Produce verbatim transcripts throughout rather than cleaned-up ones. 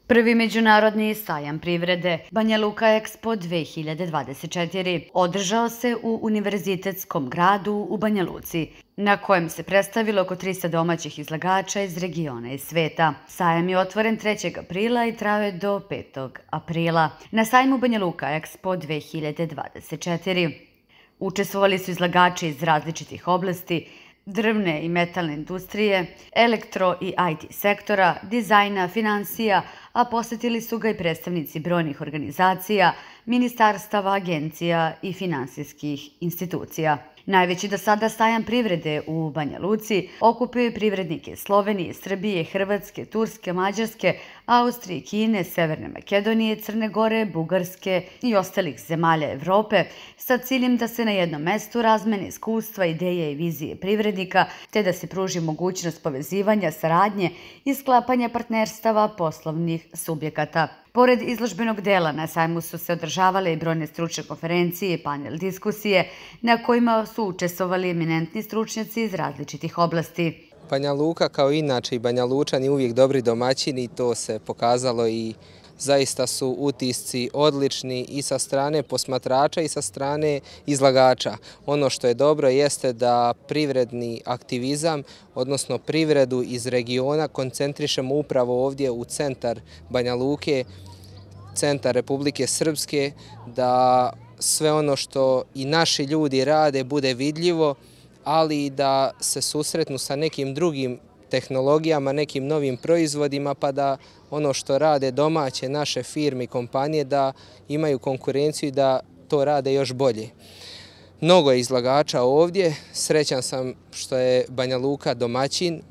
Prvi međunarodni sajam privrede Banja Luka Expo dve hiljade dvadeset četiri održao se u Univerzitetskom gradu u Banja Luci, na kojem se predstavilo oko trista domaćih izlagača iz regiona i sveta. Sajam je otvoren trećeg aprila i traje do petog aprila. Na sajmu Banja Luka Expo dve hiljade dvadeset četiri učestvovali su izlagači iz različitih oblasti, drvne i metalne industrije, elektro i I T sektora, dizajna, finansija, a posetili su ga i predstavnici brojnih organizacija, ministarstava, agencija i finansijskih institucija. Najveći do sada sajam privrede u Banja Luci okupio privrednike Slovenije, Srbije, Hrvatske, Turske, Mađarske, Austrije, Kine, Severne Makedonije, Crne Gore, Bugarske i ostalih zemalja Evrope sa ciljem da se na jednom mestu razmene iskustva, ideje i vizije privrednika, te da se pruži mogućnost povezivanja, saradnje i sklapanja partnerstava poslovnih subjekata. Pored izložbenog dela, na sajmu su se održavale i brojne stručne konferencije i panel diskusije na kojima su učestvovali eminentni stručnjaci iz različitih oblasti. Banja Luka kao inače i Banja Lučani uvijek dobri domaćini, to se pokazalo i zaista su utisci odlični i sa strane posmatrača i sa strane izlagača. Ono što je dobro jeste da privredni aktivizam, odnosno privredu iz regiona, koncentrišemo upravo ovdje u centar Banja Luke, centar Republike Srpske, da sve ono što i naši ljudi rade bude vidljivo, ali i da se susretnu sa nekim drugim tehnologijama, nekim novim proizvodima, pa da ono što rade domaće naše firme i kompanije da imaju konkurenciju i da to rade još bolje. Mnogo je izlagača ovdje, srećan sam što je Banja Luka domaćin.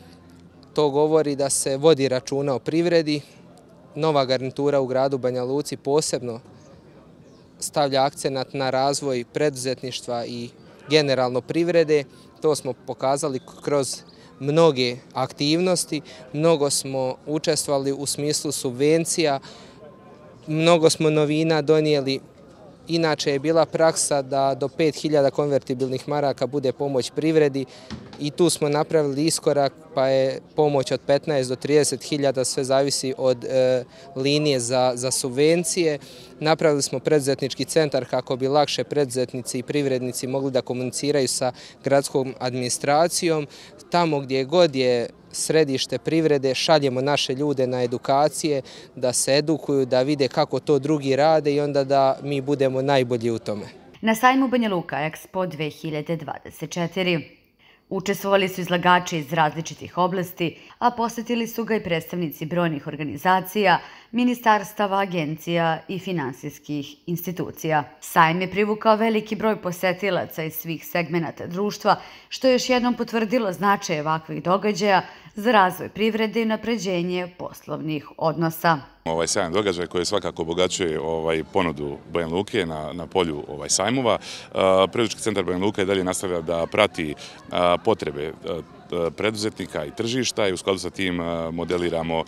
To govori da se vodi računa o privredi. Nova garnitura u gradu Banja Luci posebno stavlja akcenat na razvoj preduzetništva i generalno privrede. To smo pokazali kroz mnoge aktivnosti, mnogo smo učestvovali u smislu subvencija, mnogo smo novina donijeli. Inače je bila praksa da do pet hiljada konvertibilnih maraka bude pomoć privredi i tu smo napravili iskorak, pa je pomoć od petnaest do trideset hiljada, sve zavisi od e, linije za, za subvencije. Napravili smo preduzetnički centar kako bi lakše preduzetnici i privrednici mogli da komuniciraju sa gradskom administracijom. Tamo gdje god je središte privrede, šaljemo naše ljude na edukacije, da se edukuju, da vide kako to drugi rade i onda da mi budemo najbolji u tome. Na sajmu Banja Luka Expo dve hiljade dvadeset četiri učestvovali su izlagači iz različitih oblasti, a posetili su ga i predstavnici brojnih organizacija, ministarstava, agencija i finansijskih institucija. Sajam je privukao veliki broj posetilaca iz svih segmenata društva, što je još jednom potvrdilo značaj ovakvih događaja za razvoj privrede i unapređenje poslovnih odnosa. Ovaj sajam događaj koji svakako obogaćuje ovaj ponudu Banja Luke na, na polju ovaj sajmova. Privrednički centar Banja Luka i dalje nastavlja da prati potrebe preduzetnika i tržišta i u skladu sa tim modeliramo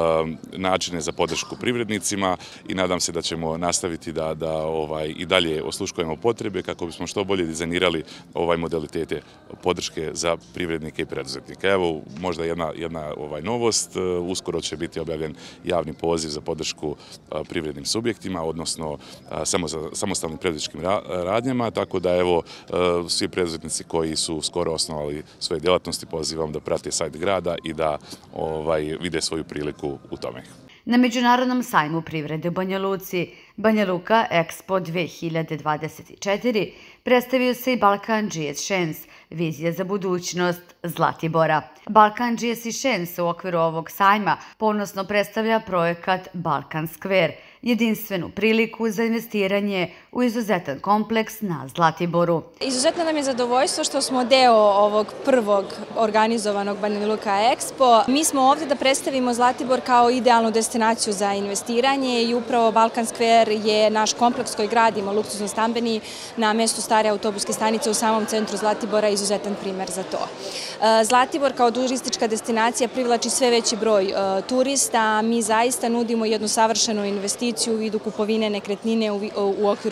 načine za podršku privrednicima i nadam se da ćemo nastaviti da, da ovaj, i dalje osluškujemo potrebe kako bismo što bolje dizajnirali ovaj modalitete podrške za privrednike i preduzetnike. Evo možda jedna, jedna ovaj, novost, uskoro će biti objavljen javni poziv za podršku privrednim subjektima, odnosno samo za samostalnim preduzetničkim radnjama, tako da evo svi preduzetnici koji su skoro osnovali svoje djelatnosti pozivam da prate sajt grada i da ovaj, vide svoju priliku u tome. Na Međunarodnom sajmu privrede u Banja Luci Banja Luka Expo dve hiljade dvadeset četiri predstavio se i Balkan G S Chance, vizija za budućnost Zlatibora. Balkan G S Chance u okviru ovog sajma ponosno predstavlja projekat Balkan Square, jedinstvenu priliku za investiranje u izuzetan kompleks na Zlatiboru. Izuzetno nam je zadovoljstvo što smo deo ovog prvog organizovanog Banja Luka Expo. Mi smo ovdje da predstavimo Zlatibor kao idealnu destinaciju za investiranje i upravo Balkan Square je naš kompleks koji gradimo, luksuzno stambeni, na mjestu stare autobuske stanice u samom centru Zlatibora, izuzetan primer za to. Zlatibor kao turistička destinacija privlači sve veći broj turista. Mi zaista nudimo jednu savršenu investiciju u vidu kupovine nekretnine u okviru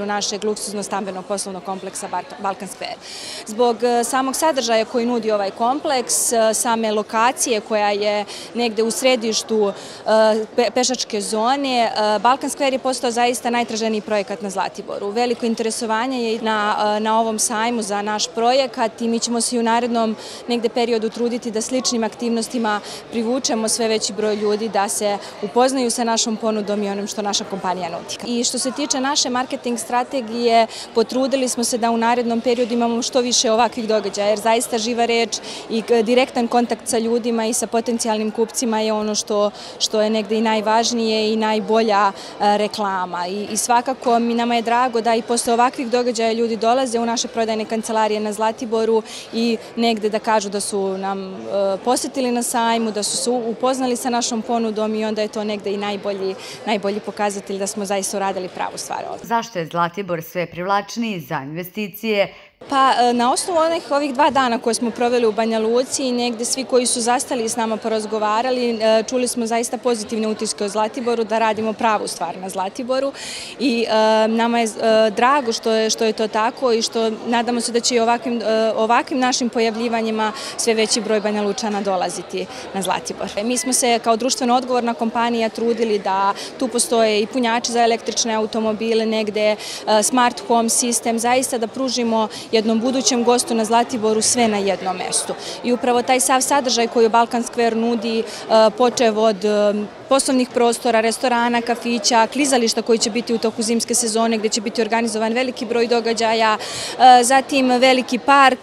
našeg luksuzno stambeno poslovnog kompleksa Balkan Square. Zbog samog sadržaja koji nudi ovaj kompleks, same lokacije koja je negde u središtu pešačke zone, Balkan Square je postao zaista najtraženiji projekat na Zlatiboru. Veliko interesovanje je na, na ovom sajmu za naš projekat i mi ćemo se i u narednom negde periodu truditi da sličnim aktivnostima privučemo sve veći broj ljudi da se upoznaju sa našom ponudom i onim što naša kompanija nudi. I što se tiče naše marketing strategije, potrudili smo se da u narednom periodu imamo što više ovakvih događaja, jer zaista živa reč i direktan kontakt sa ljudima i sa potencijalnim kupcima je ono što, što je negde i najvažnije i najbolja reklama. I, i svakako mi nama je drago da i posle ovakvih događaja ljudi dolaze u naše prodajne kancelarije na Zlatiboru i negde da kažu da su nam posjetili na sajmu, da su se upoznali sa našom ponudom i onda je to negde i najbolji, najbolji pokazatelj da smo zaista uradili pravu stvar ovdje. Zašto je Zlatibor sve privlačniji za investicije? Pa na osnovu onih ovih dva dana koje smo proveli u Banja Luci i negde svi koji su zastali i s nama porazgovarali, čuli smo zaista pozitivne utiske o Zlatiboru, da radimo pravu stvar na Zlatiboru i e, nama je e, drago što je, što je to tako i što nadamo se da će i ovakvim, e, ovakvim našim pojavljivanjima sve veći broj Banja Lučana dolaziti na Zlatibor. Mi smo se kao društveno odgovorna kompanija trudili da tu postoje i punjači za električne automobile, negde e, smart home sistem, zaista da pružimo jednom budućem gostu na Zlatiboru sve na jednom mestu. I upravo taj sav sadržaj koji Balkan Square nudi, počev od poslovnih prostora, restorana, kafića, klizališta koji će biti u toku zimske sezone gdje će biti organizovan veliki broj događaja, zatim veliki park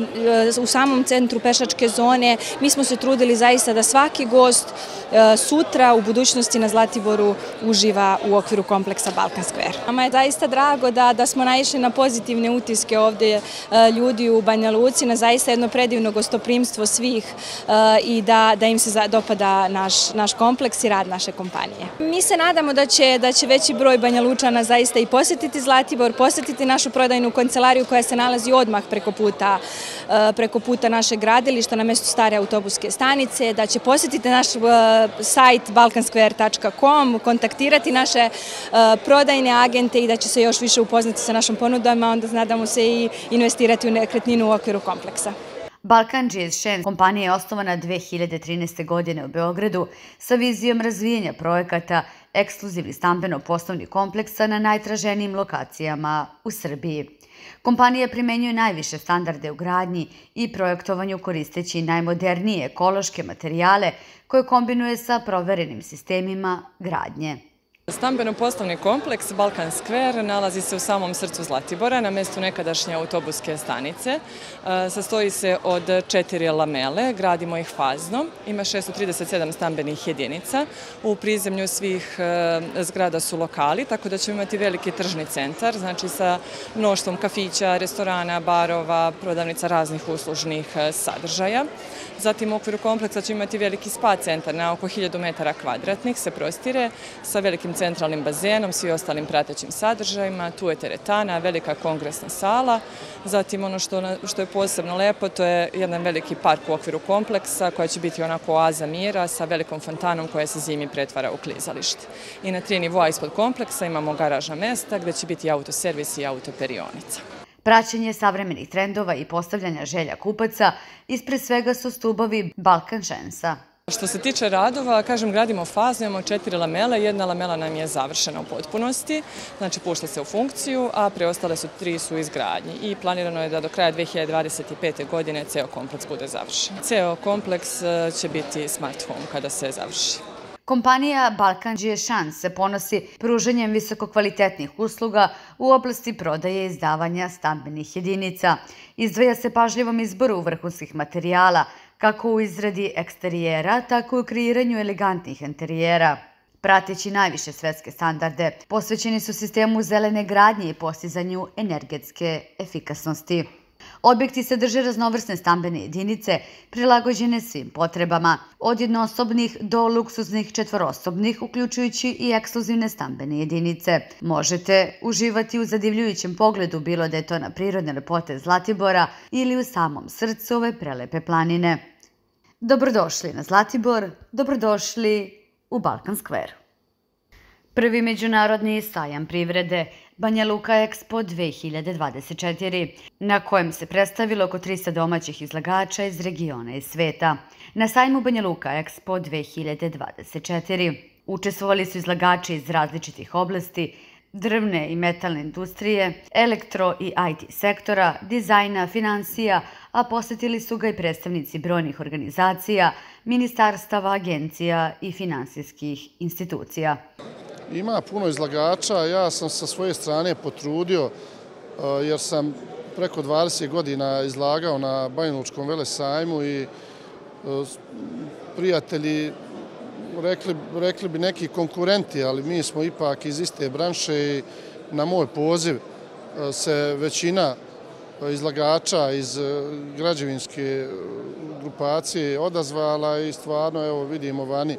u samom centru pešačke zone. Mi smo se trudili zaista da svaki gost sutra u budućnosti na Zlatiboru uživa u okviru kompleksa Balkan Square. Nama je zaista drago da, da smo naišli na pozitivne utiske ovdje ljudi u Banja Luci, na zaista jedno predivno gostoprimstvo svih i da, da im se dopada naš, naš kompleks i rad naše kompanije. Mi se nadamo da će, da će veći broj Banja Lučana zaista i posjetiti Zlatibor, posjetiti našu prodajnu kancelariju koja se nalazi odmah preko puta, preko puta našeg gradilišta na mjestu stare autobuske stanice, da će posjetiti naš sajt balkan square tačka com, kontaktirati naše prodajne agente i da će se još više upoznati sa našom ponudama, onda nadamo se i investirati u nekretninu u okviru kompleksa. Balkan G S Shen kompanija je osnovana dve hiljade trinaeste. godine u Beogradu sa vizijom razvijenja projekata ekskluzivnih stambeno-poslovnih kompleksa na najtraženijim lokacijama u Srbiji. Kompanija primenjuje najviše standarde u gradnji i projektovanju koristeći najmodernije ekološke materijale koje kombinuje sa proverenim sistemima gradnje. Stambeno-poslovni kompleks Balkan Square nalazi se u samom srcu Zlatibora, na mjestu nekadašnje autobuske stanice. Sastoji se od četiri lamele, gradimo ih fazno, ima šesto trideset sedam stambenih jedinica. U prizemlju svih zgrada su lokali, tako da ćemo imati veliki tržni centar, znači sa mnoštvom kafića, restorana, barova, prodavnica raznih uslužnih sadržaja. Zatim u okviru kompleksa ćemo imati veliki spa centar na oko hiljadu metara kvadratnih, se prostire sa velikim centralnim bazenom, svi ostalim pratećim sadržajima. Tu je teretana, velika kongresna sala. Zatim ono što, što je posebno lepo, to je jedan veliki park u okviru kompleksa koja će biti onako oaza mira sa velikom fontanom koja se zimi pretvara u klizalište. I na tri nivoa ispod kompleksa imamo garažna mesta gdje će biti autoservis i autoperionica. Praćenje savremenih trendova i postavljanja želja kupaca ispred svega su stubovi Balkan Shensa. Što se tiče radova, kažem, gradimo fazno, imamo četiri lamele, jedna lamela nam je završena u potpunosti, znači pušta se u funkciju, a preostale su tri su izgradnji i planirano je da do kraja dve hiljade dvadeset pete. godine ceo kompleks bude završen. Ceo kompleks će biti smart home kada se završi. Kompanija Balkan G S Shen se ponosi pružanjem visokokvalitetnih usluga u oblasti prodaje i izdavanja stambenih jedinica. Izdvaja se pažljivom izboru vrhunskih materijala, kako u izradi eksterijera, tako i u kreiranju elegantnih interijera. Prateći najviše svetske standarde, posvećeni su sistemu zelene gradnje i postizanju energetske efikasnosti. Objekti sadrže raznovrsne stambene jedinice prilagođene svim potrebama, od jednoosobnih do luksuznih četvorosobnih, uključujući i ekskluzivne stambene jedinice. Možete uživati u zadivljujućem pogledu, bilo da je to na prirodne lepote Zlatibora ili u samom srcu ove prelepe planine. Dobrodošli na Zlatibor, dobrodošli u Balkan Square. Prvi međunarodni sajam privrede Banja Luka Expo dve hiljade dvadeset četiri, na kojem se predstavilo oko trista domaćih izlagača iz regiona i sveta. Na sajmu Banja Luka Expo dve hiljade dvadeset četiri učestvovali su izlagači iz različitih oblasti, drvne i metalne industrije, elektro i I T sektora, dizajna, finansija, a posetili su ga i predstavnici brojnih organizacija, ministarstava, agencija i finansijskih institucija. Ima puno izlagača, ja sam sa svoje strane potrudio jer sam preko dvadeset godina izlagao na Banjalučkom velesajmu i prijatelji, rekli, rekli bi neki konkurenti, ali mi smo ipak iz iste branše i na moj poziv se većina izlagača iz građevinske grupacije odazvala i stvarno evo vidimo vani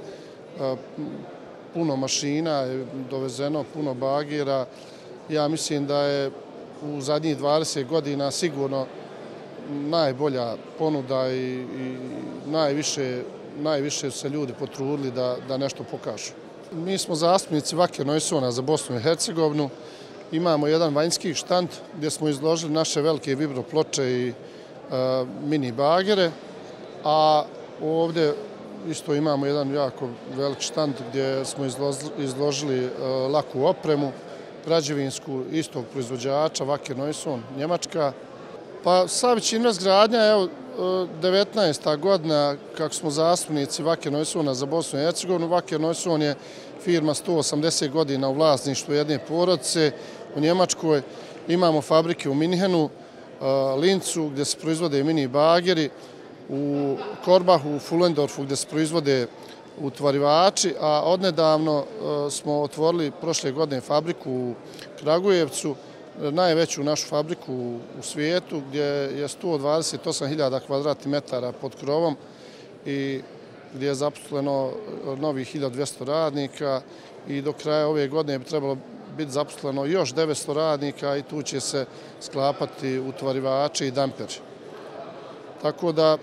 puno mašina je dovezeno, puno bagira. Ja mislim da je u zadnjih dvadeset godina sigurno najbolja ponuda i, i najviše, najviše se ljudi potrudili da, da nešto pokažu. Mi smo zastupnici Vakir Noisona za Bosnu i Hercegovinu. Imamo jedan vanjski štand gdje smo izložili naše velike vibro ploče i a, mini bagere, a ovdje isto imamo jedan jako velik štand gdje smo izložili laku opremu, građevinsku istog proizvođača, Vakir Noison, Njemačka. Pa Savić Invest gradnja, evo, devetnaesta godina kako smo zastupnici Vakir Noisona za Bosnu i Hercegovinu. Vakir Noison je firma sto osamdeset godina u vlasništvu jedne porodice u Njemačkoj. Imamo fabrike u Minhenu, Lincu gdje se proizvode mini bageri, u Korbahu, u Fullendorfu gdje se proizvode utvarivači, a odnedavno smo otvorili prošle godine fabriku u Kragujevcu, najveću našu fabriku u svijetu gdje je sto dvadeset osam hiljada kvadratnih metara pod krovom i gdje je zaposleno novih hiljadu dvjesto radnika i do kraja ove godine bi trebalo biti zaposleno još devetsto radnika i tu će se sklapati utvarivači i damperi. Tako da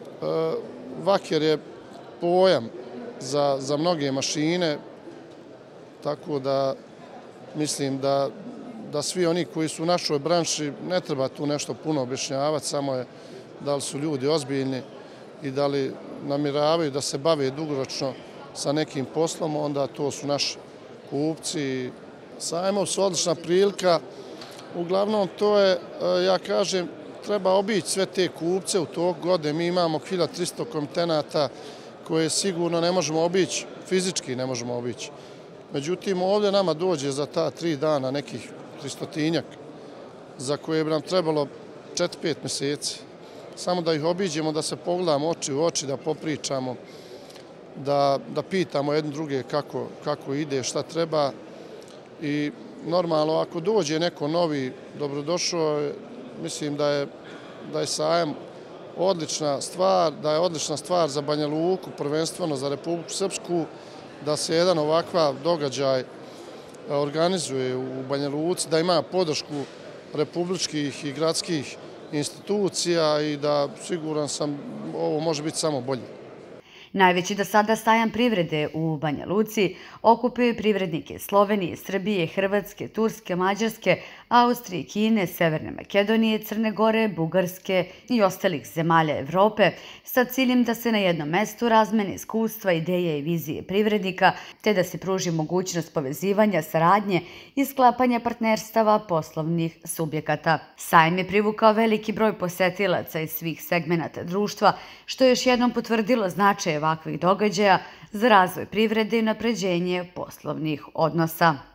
Vakir je pojam za, za mnoge mašine, tako da mislim da, da svi oni koji su u našoj branši ne treba tu nešto puno objašnjavati, samo je da li su ljudi ozbiljni i da li namiravaju da se bave dugoročno sa nekim poslom, onda to su naši kupci. Sajmovi su odlična prilika, uglavnom to je, ja kažem, treba obići sve te kupce u tog godine. Mi imamo hiljadu tristo komitenata koje sigurno ne možemo obići, fizički ne možemo obići. Međutim, ovdje nama dođe za ta tri dana nekih tristotinjak za koje bi nam trebalo četiri pet mjeseci. Samo da ih obiđemo, da se pogledamo oči u oči, da popričamo, da, da pitamo jedni druge kako, kako ide, šta treba. I normalno, ako dođe neko novi, dobrodošao, mislim da je, da je sajam odlična stvar, da je odlična stvar za Banja Luku, prvenstveno za Republiku Srpsku, da se jedan ovakav događaj organizuje u Banja Luci, da ima podršku republičkih i gradskih institucija i da siguran sam ovo može biti samo bolje. Najveći do sada sajam privrede u Banja Luci okupio privrednike Slovenije, Srbije, Hrvatske, Turske, Mađarske, Austrije, Kine, Severne Makedonije, Crne Gore, Bugarske i ostalih zemalja Evrope sa ciljem da se na jednom mestu razmene iskustva, ideje i vizije privrednika te da se pruži mogućnost povezivanja, saradnje i sklapanja partnerstava poslovnih subjekata. Sajam je privukao veliki broj posetilaca iz svih segmenata društva, što je još jednom potvrdilo značaj ovakvih događaja za razvoj privrede i unapređenje poslovnih odnosa.